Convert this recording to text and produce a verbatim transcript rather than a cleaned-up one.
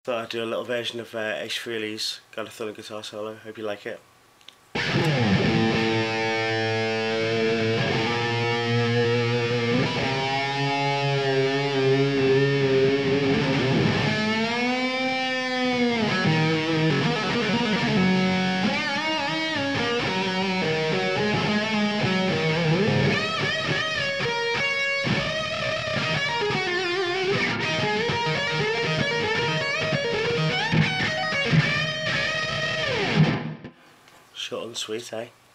Thought I'd do a little version of uh, Ace Frehley's Got a Thrilling Guitar Solo. Hope you like it. Short and sweet, eh?